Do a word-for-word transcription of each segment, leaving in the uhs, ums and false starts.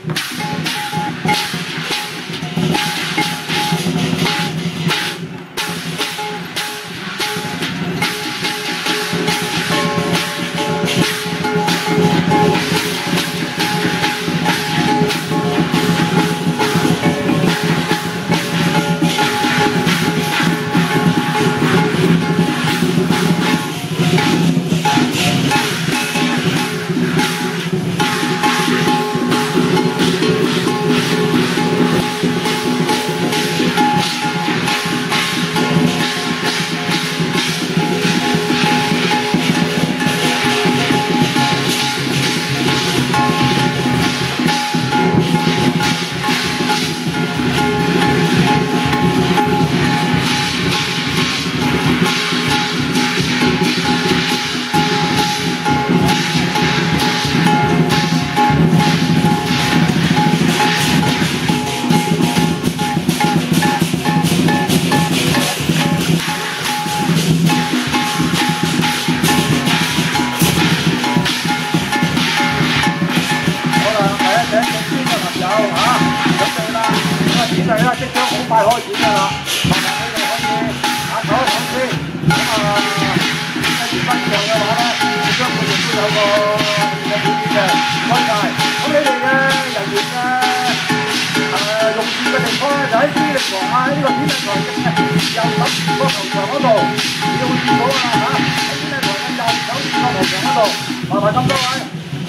快開始㗎啦，同埋你哋可以打手講先，咁啊一月份上嘅話咧，你將每日都有個嘅表演嘅安排。咁你哋嘅人員嘅誒用膳嘅地方咧，就喺天力房啊呢個天力台嘅右手邊個球場嗰度，要見到啊嚇，喺天力台嘅右手邊個球場嗰度，麻煩咁多位。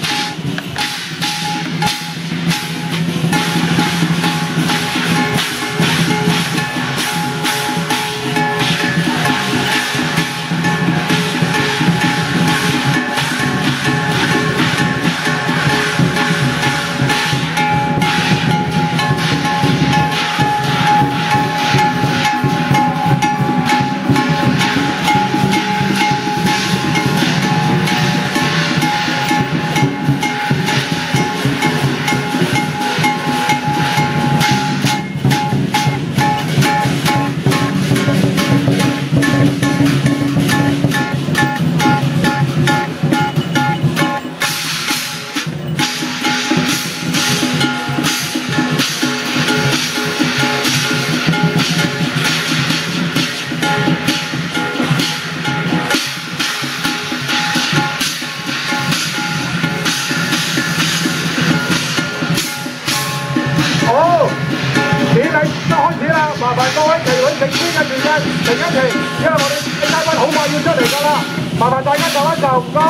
麻煩各位旗女食先嘅時間停一停，因為我哋嘅嘉賓好快要出嚟㗎啦，麻煩大家就一就唔該。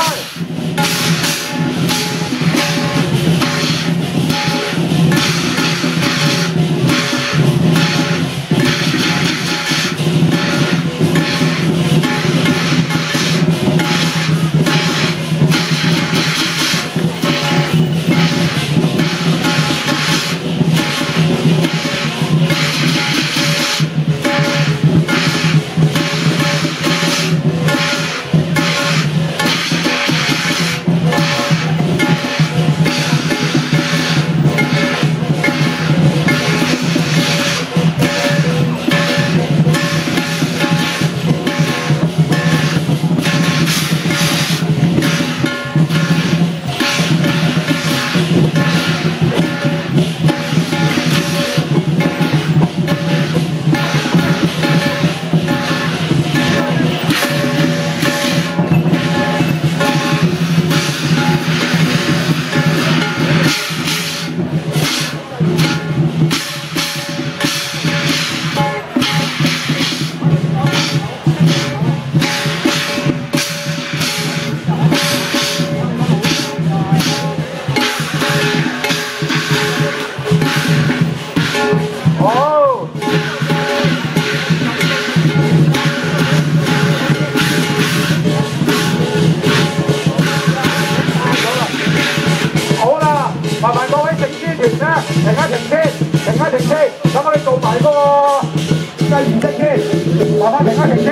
停一停先，停一停先，等我哋做埋嗰個計儀式先，麻煩停一停。